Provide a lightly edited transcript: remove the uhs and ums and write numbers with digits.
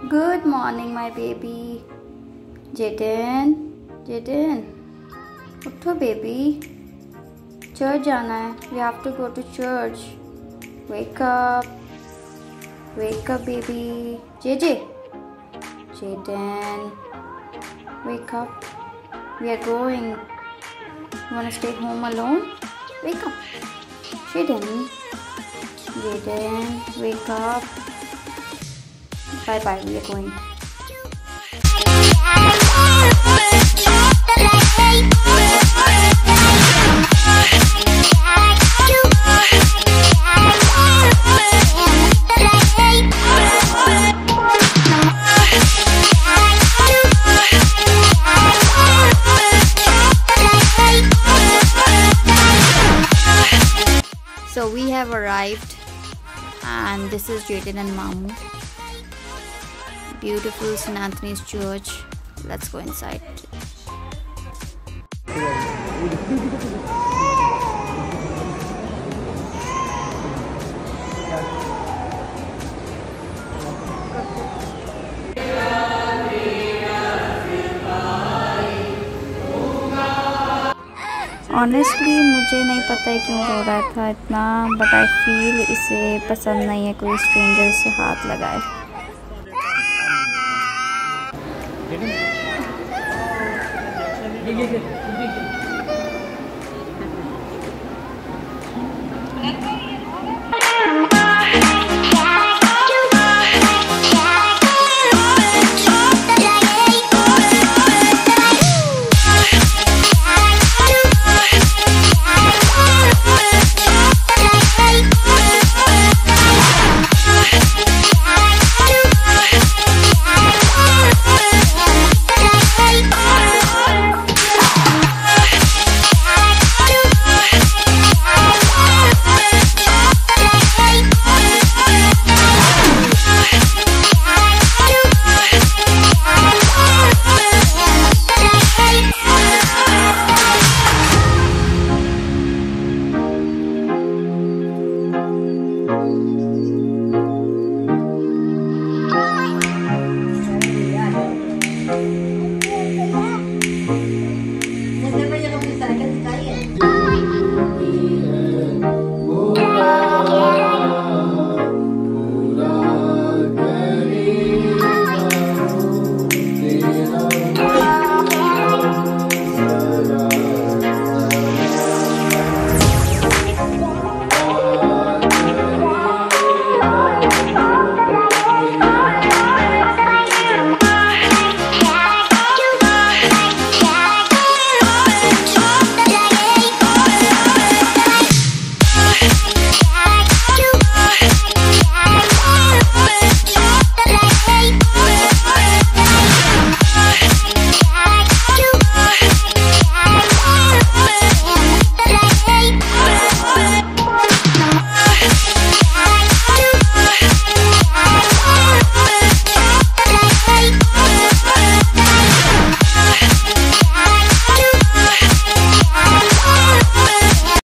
Good morning, my baby. Jayden, Jayden, उठो baby. Church जाना है. We have to go to church. Wake up. Wake up, baby. JJ. Jayden. Wake up. We are going. You wanna stay home alone? Wake up. Jayden. Jayden, wake up. Bye bye, we are going. So we have arrived, and this is Jayden and Mamu. Beautiful St. Anthony's Church. Let's go inside. Honestly, मुझे नहीं पता है क्यों हो रहा था इतना, but I feel इसे पसंद नहीं है कोई स्ट्रेंजर से हाथ लगाए.